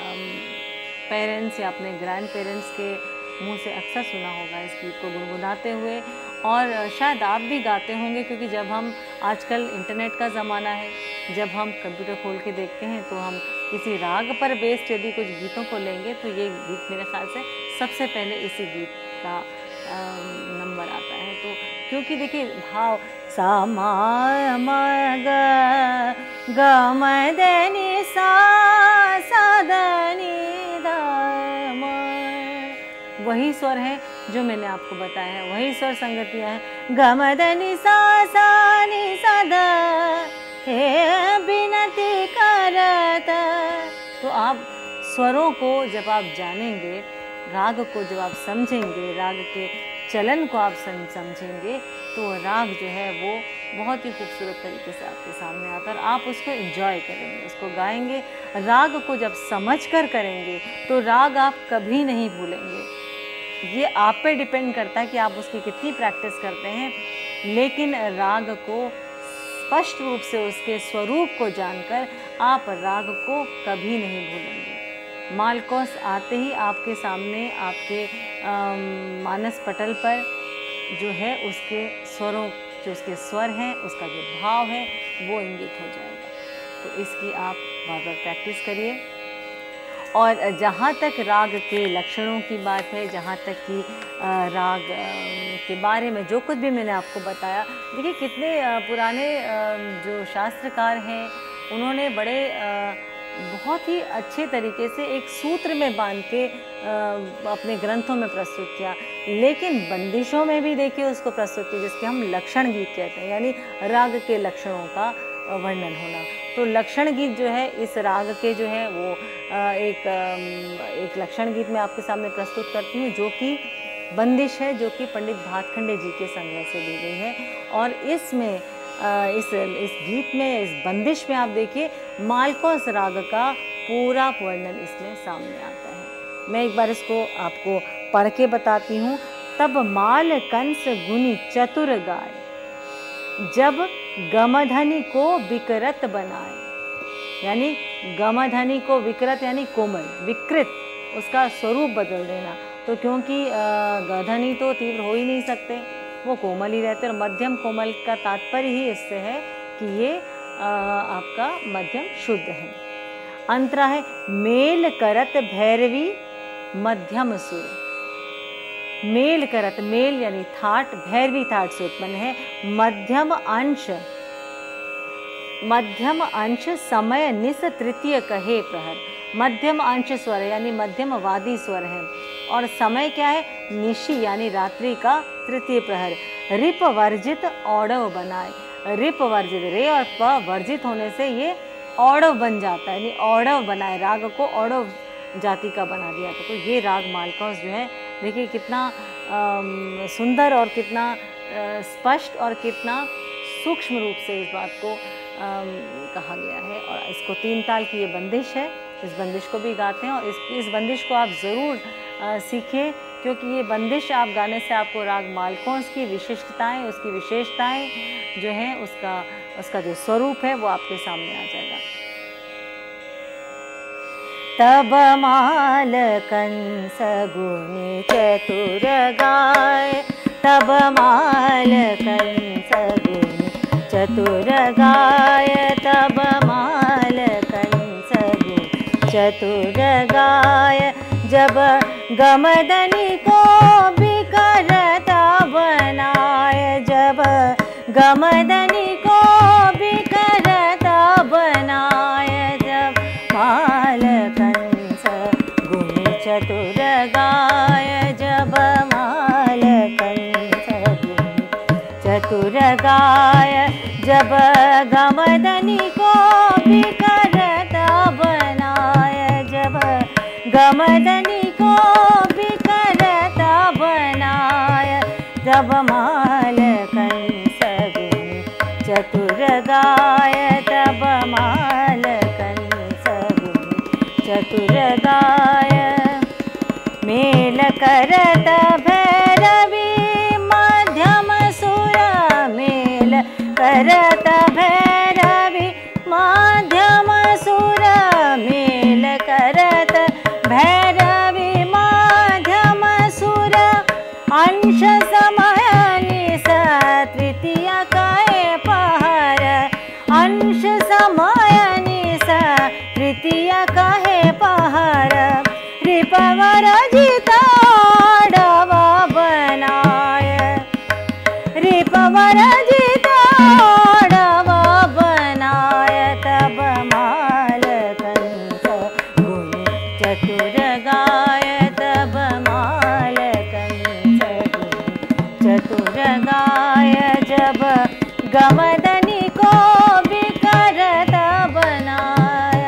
पेरेंट्स या अपने ग्रैंड पेरेंट्स के मुंह से अक्सर सुना होगा इस गीत को गुनगुनाते हुए, और शायद आप भी गाते होंगे, क्योंकि जब हम आजकल इंटरनेट का ज़माना है, जब हम कंप्यूटर खोल के देखते हैं तो हम किसी राग पर बेस्ड यदि कुछ गीतों को लेंगे तो ये गीत मेरे ख्याल से सबसे पहले इसी गीत का नंबर आता है। तो क्योंकि देखिए भाव सा मा मा ग ग म द नि सा सा द नि द म, वही स्वर है जो मैंने आपको बताया है, वही स्वर संगतियाँ हैं। ग म द नि सा सा नि सा द, हे बिनती करत। तो आप स्वरों को जब आप जानेंगे, राग को जब आप समझेंगे, राग के चलन को आप समझेंगे, तो राग जो है वो बहुत ही खूबसूरत तरीके से आपके सामने आता है और आप उसको एंजॉय करेंगे, उसको गाएंगे। राग को जब समझकर करेंगे तो राग आप कभी नहीं भूलेंगे। ये आप पे डिपेंड करता है कि आप उसकी कितनी प्रैक्टिस करते हैं, लेकिन राग को स्पष्ट रूप से उसके स्वरूप को जानकर आप राग को कभी नहीं भूलेंगे। मालकोस आते ही आपके सामने, आपके मानस पटल पर जो है उसके स्वरों, जो उसके स्वर हैं, उसका जो भाव है वो इंगित हो जाएगा। तो इसकी आप बार बार प्रैक्टिस करिए। और जहाँ तक राग के लक्षणों की बात है, जहाँ तक कि राग के बारे में जो कुछ भी मैंने आपको बताया, देखिए कितने पुराने जो शास्त्रकार हैं उन्होंने बड़े बहुत ही अच्छे तरीके से एक सूत्र में बांध के अपने ग्रंथों में प्रस्तुत किया, लेकिन बंदिशों में भी देखिए उसको प्रस्तुत किया, जिसके हम लक्षण गीत कहते हैं, यानी राग के लक्षणों का वर्णन होना। तो लक्षण गीत जो है इस राग के जो है वो एक एक लक्षण गीत मैं आपके सामने प्रस्तुत करती हूँ, जो कि बंदिश है, जो कि पंडित भातखंडे जी के संग्रह से ली गई है। और इसमें इस इस गीत में, इस बंदिश में आप देखिए मालकोस राग का पूरा वर्णन इसमें सामने आता है। मैं एक बार इसको आपको पढ़ के बताती हूँ। तब माल कंस गुनी चतुर गाय, जब गमधनी को विकृत बनाए, यानी गमधनी को विकृत यानी कोमल, विकृत उसका स्वरूप बदल देना। तो क्योंकि गधनी तो तीव्र हो ही नहीं सकते, वो कोमल ही रहते, और मध्यम कोमल का तात्पर्य ही इससे है कि ये आ, आपका मध्यम शुद्ध है। अंतरा है मेल करत भैरवी मध्यम सुर। मेल करत, मेल यानी थाट, भैरवी थाट से उत्पन्न है। मध्यम अंश, मध्यम अंश समय निस तृतीय कहे प्रहर। मध्यम अंश स्वर यानी मध्यम वादी स्वर है, और समय क्या है? निशी यानी रात्रि का तृतीय प्रहर। रिप वर्जित औडव बनाए। रिप वर्जित, रे और प वर्जित होने से ये औडव बन जाता है, यानी औडव बनाए, राग को औडव जाति का बना दिया था। तो ये राग मालकोस जो है देखिए कितना आ, सुंदर और कितना स्पष्ट और कितना सूक्ष्म रूप से इस बात को आ, कहा गया है। और इसको तीन ताल की ये बंदिश है, इस बंदिश को भी गाते हैं, और इस इस बंदिश को आप ज़रूर सीखिए, क्योंकि ये बंदिश आप गाने से आपको राग मालकोस की विशिष्टताएं, उसकी विशेषताएं जो हैं, उसका उसका जो स्वरूप है वो आपके सामने आ जाएगा। तब माल कंस गुनी चतुर गाय, तब माल कंस गुनी चतुर गाय, तब माल कंस गुनी चतुर गाय, जब गमदनी को विकृत बनाए। गमदनी को बिखरता बनाय जब माल कंस गुणी चतुर गाय जब माल कंस गुणी चतुर गाय जब गमदनी को बिखरता बनाय जब गमदनी को बिखरता बनाय जब माल कंस गुणी चतुर गाय तब माल कंस गुणी चतुर गाय मेल करत भैरवी मध्यम सुर मेल करत भैरवी मध्यम सुर मेल करत भैरवी मध्यम सुर अंश समय निस तृतीय कहे पहर अंश समय निस तृतीय कहे पहर रिपवर जिताड़वा बनाय रिपवर जिताड़वा बनाय तब माल कंस गुणी चतुर गाय तब माल कंस गुणी चतुर गाय जब गमदनी को बिखरत बनाय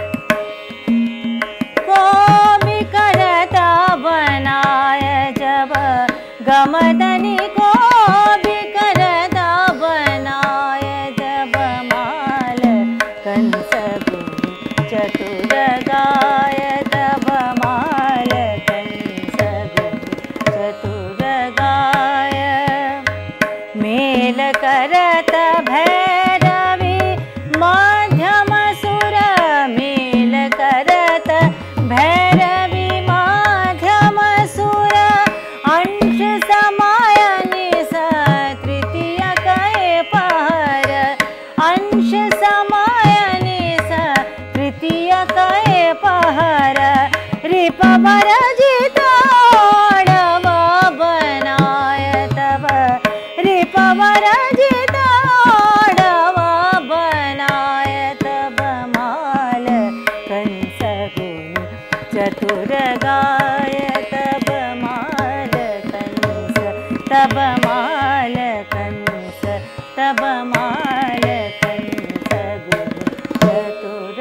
को बिखरत बनाय जब गमदनी को बिखरत बनाय जब माल कंस गुणी चतुर गाय तब माल कंस गुणी चतुर गाय मेल करत भैरवी मध्यम सुर मेल करत भैरवी मध्यम सुर अंश समय निस तृतीय कहे पहर अंश समय निस तृतीय कहे पहर रिपवर जिताड़वा बनाय तब रिपवर जिताड़वा बनाय तब माल कंस गुणी चतुर गाय तब माल कंस तब माल कंस तब माल कंस गुणी चतुर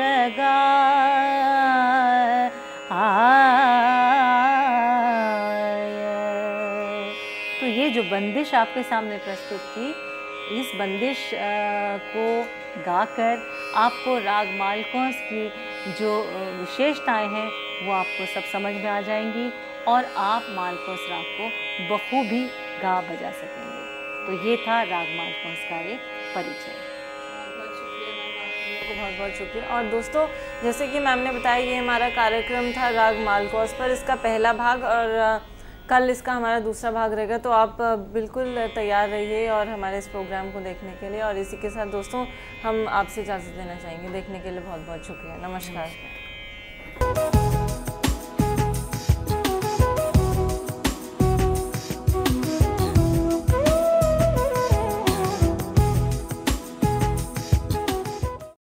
गाय तो ये जो बंदिश आपके सामने प्रस्तुत की, इस बंदिश को गाकर आपको राग मालकोस की जो विशेषताएं हैं वो आपको सब समझ में आ जाएंगी और आप मालकोस राग को बखूबी गा बजा सकेंगे। तो ये था राग मालकोस का एक परिचय। बहुत बहुत शुक्रिया। और दोस्तों, जैसे कि मैम ने बताया, ये हमारा कार्यक्रम था राग मालकोस पर, इसका पहला भाग, और कल इसका हमारा दूसरा भाग रहेगा। तो आप बिल्कुल तैयार रहिए और हमारे इस प्रोग्राम को देखने के लिए। और इसी के साथ दोस्तों, हम आपसे इजाज़त लेना चाहेंगे। देखने के लिए बहुत बहुत शुक्रिया। नमस्कार।